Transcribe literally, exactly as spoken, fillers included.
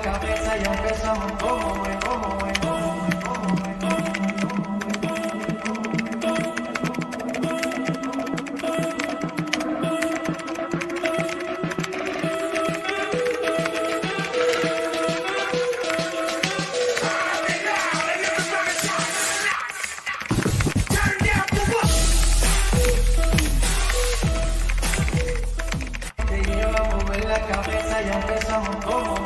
cabeza y empezamos como es, como es, como es, como es. Te lleva a mover la cabeza y empezamos como